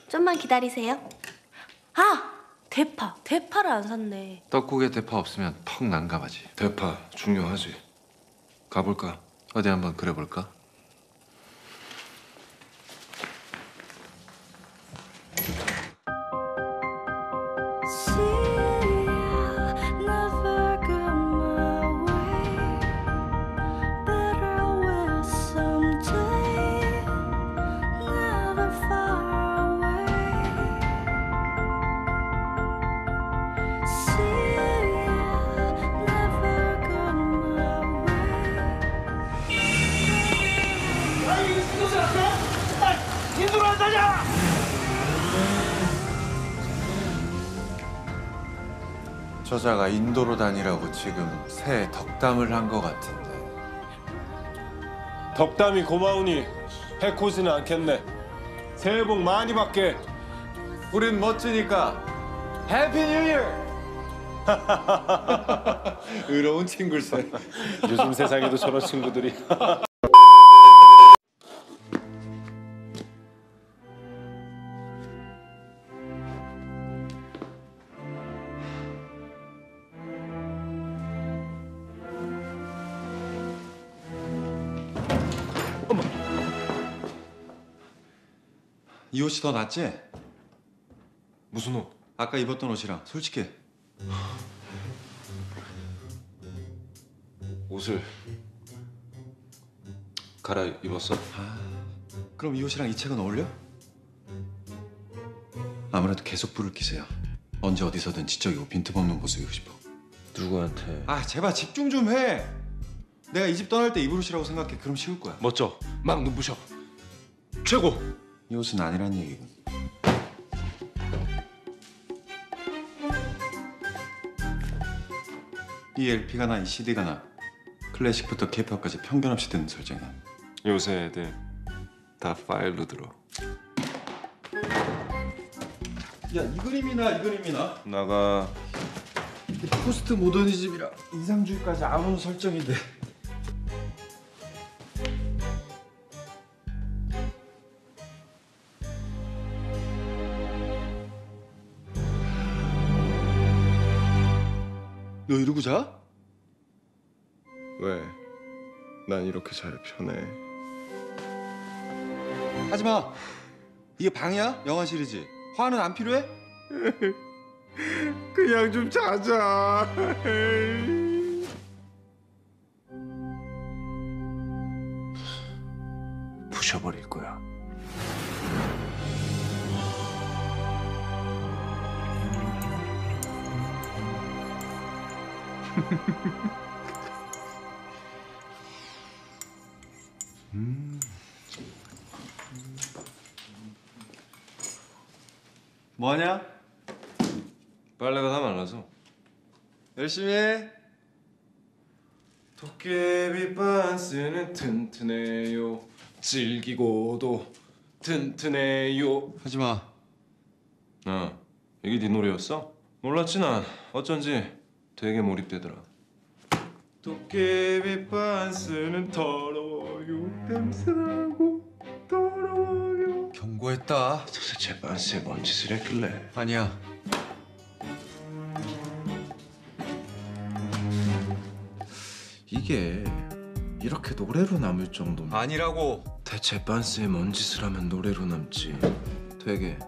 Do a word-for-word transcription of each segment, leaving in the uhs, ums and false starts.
좀만 기다리세요. 아! 대파! 대파를 안 샀네. 떡국에 대파 없으면 퍽 난감하지. 대파 중요하지. 가볼까? 어디 한번 그려볼까? 저자가 인도로 다니라고 지금 새 덕담을 한 것 같은데. 덕담이 고마우니 해코지는 않겠네. 새해 복 많이 받게. 우린 멋지니까 해피 뉴 이어! 의로운 친구일세. 요즘 세상에도 저런 친구들이. 이 옷이 더 낫지? 무슨 옷? 아까 입었던 옷이랑 솔직히. 옷을 갈아입었어? 아, 그럼 이 옷이랑 이 책은 어울려? 아무래도 계속 불을 켜세요. 언제 어디서든 지적이고 빈틈없는 모습이고 싶어. 누구한테? 아 제발 집중 좀 해. 내가 이 집 떠날 때 입을 옷이라고 생각해. 그럼 쉬울 거야. 멋져. 막 눈부셔. 최고. 이 옷은 아니란 얘기군. 이 엘피가 나, 이 씨디가 나. 클래식부터 케이팝까지 편견 없이 듣는 설정이야. 요새 애들 다 파일로 들어. 야, 이 그림이나 이 그림이나. 나가. 포스트 모더니즘이랑 인상주의까지 아무런 설정인데. 너 이러고 자? 왜? 난 이렇게 잘 편해. 하지 마. 이게 방이야? 영화실이지. 화는 안 필요해? 그냥 좀 자자. 부셔버릴 거야. 음. 뭐하냐? 빨래가 다 말라서. 열심히 해. 도깨비 반스는 튼튼해요. 질기고도 튼튼해요. 하지 마. 아, 이게 네 노래였어? 몰랐지 난. 어쩐지 되게 몰입되더라. 도깨비 반스는 더러워요. 냄새나고 더러워요. 경고했다. 도대체 반스에 뭔 짓을 했길래. 아니야. 이게 이렇게 노래로 남을 정도면. 아니라고. 대체 반스에 뭔 짓을 하면 노래로 남지. 되게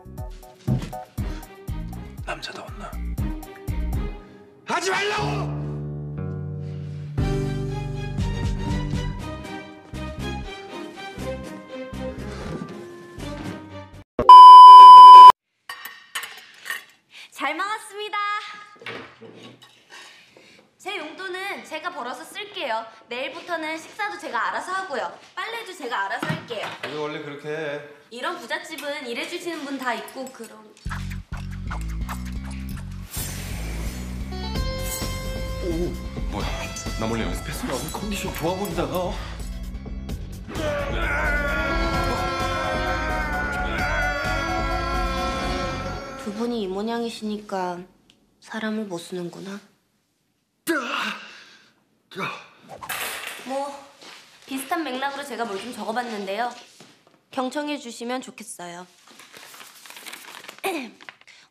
남자다웠나. 하지 말라고! 잘 먹었습니다. 제 용돈은 제가 벌어서 쓸게요. 내일부터는 식사도 제가 알아서 하고요. 빨래도 제가 알아서 할게요. 우리 원래 그렇게 해. 이런 부잣집은 일해주시는 분 다 있고 그럼... 오, 뭐야? 나 몰래 연습했어? 야, 컨디션 좋아 보인다가. 두 분이 이 모양이시니까 사람을 못 쓰는구나. 뭐 비슷한 맥락으로 제가 뭘 좀 적어봤는데요. 경청해 주시면 좋겠어요.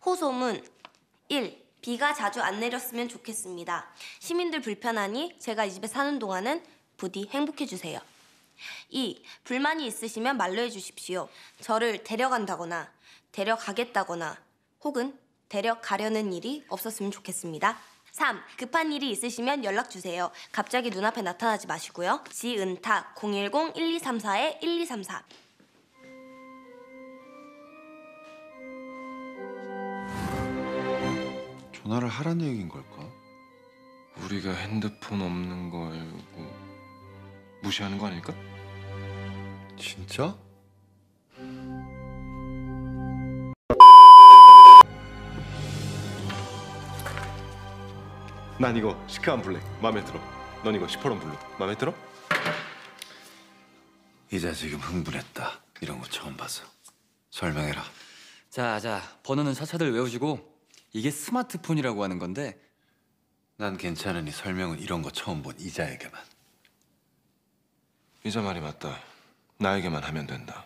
호소문 일. 비가 자주 안 내렸으면 좋겠습니다. 시민들 불편하니 제가 이 집에 사는 동안은 부디 행복해주세요. 이. 불만이 있으시면 말로 해주십시오. 저를 데려간다거나 데려가겠다거나 혹은 데려가려는 일이 없었으면 좋겠습니다. 삼. 급한 일이 있으시면 연락주세요. 갑자기 눈앞에 나타나지 마시고요. 지은탁 공일공 일이삼사 일이삼사. 전화를 하라는 얘기인 걸까? 우리가 핸드폰 없는 거 알고 무시하는 거 아닐까? 진짜? 난 이거 시크한 블랙 마음에 들어. 넌 이거 시퍼런 블루 마음에 들어? 이제 지금 흥분했다. 이런 거 처음 봐서. 설명해라. 자, 자, 번호는 차차들 외우시고 이게 스마트폰이라고 하는 건데 난 괜찮으니 설명은 이런 거 처음 본 이자에게만. 이자 말이 맞다. 나에게만 하면 된다.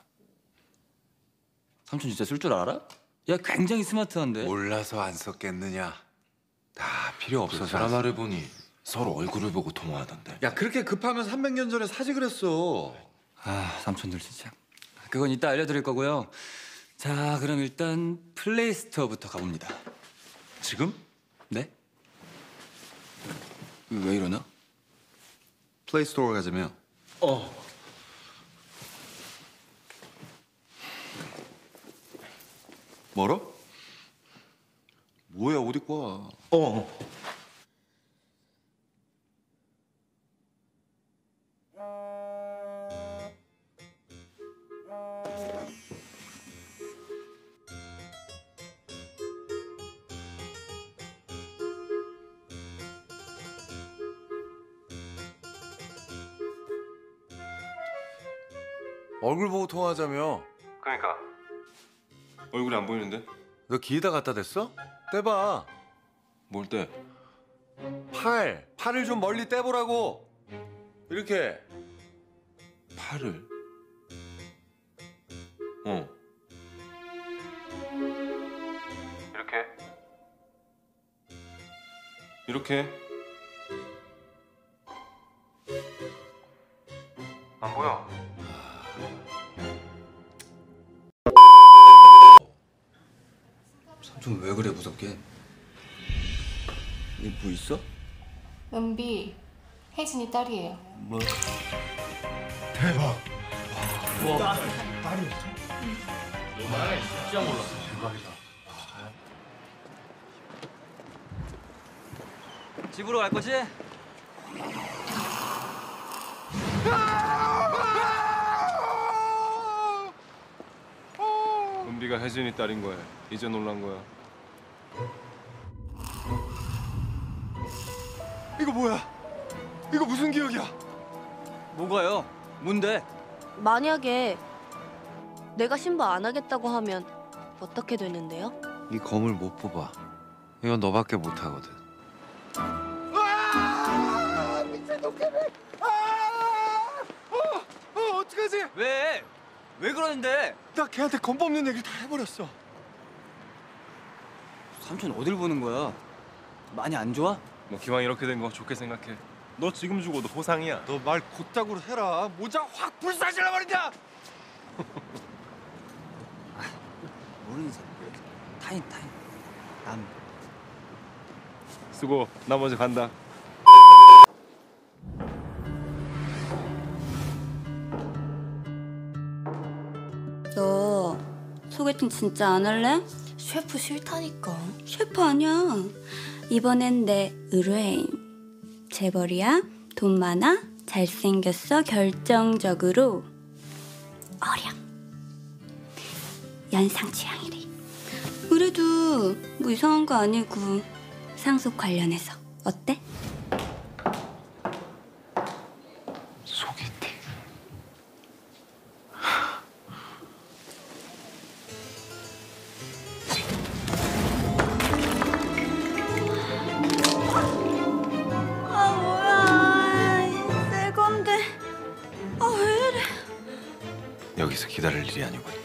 삼촌 진짜 쓸 줄 알아? 야, 굉장히 스마트한데. 몰라서 안 썼겠느냐. 다 필요 없어서. 사람 말해 보니 서로 얼굴을 보고 통화하던데. 야, 그렇게 급하면 삼백 년 전에 사지 그랬어. 아, 삼촌들 진짜. 그건 이따 알려드릴 거고요. 자, 그럼 일단 플레이스토어부터 가봅니다. 지금? 네? 왜 이러나? 플레이스토어 가자며. 어. 멀어? 뭐야, 옷 입고 와. 어. 얼굴 보고 통화하자며. 그러니까 얼굴이 안 보이는데? 너 기에다 갖다 댔어? 떼봐. 뭘 때? 팔. 팔을 좀 멀리 떼보라고. 이렇게. 팔을? 어. 이렇게? 이렇게? 안 보여. 삼촌 왜 그래 무섭게? 이거 뭐 있어? 은비, 혜진이 딸이에요. 뭐? 집으로 갈 거지? 은비가 혜진이 딸인 거야. 이제 놀란 거야. 이거 뭐야? 이거 무슨 기억이야? 뭐가요? 뭔데? 만약에 내가 신부 안 하겠다고 하면 어떻게 되는데요? 이 검을 못 뽑아. 이건 너밖에 못 하거든. 아! 미친 도깨비! 아! 어! 어, 어떡하지? 왜? 왜 그러는데? 나 걔한테 검 뽑는 얘기를 다 해버렸어. 삼촌 어딜 보는 거야? 많이 안 좋아? 뭐 기왕 이렇게 된 거 좋게 생각해. 너 지금 죽어도 보상이야. 너 말 곧장으로 해라. 모자 확 불사질러 버린다. 모르는 사람. 타인 타인. 남. 수고. 나 먼저 간다. 너 소개팅 진짜 안 할래? 셰프 싫다니까. 셰프 아니야. 이번엔 내 의뢰인. 재벌이야, 돈 많아, 잘생겼어, 결정적으로 어려. 연상 취향이래. 그래도 뭐 이상한 거 아니고 상속 관련해서 어때? 소개팅. 아 뭐야, 새 건데. 아 왜 이래? 여기서 기다릴 일이 아니군.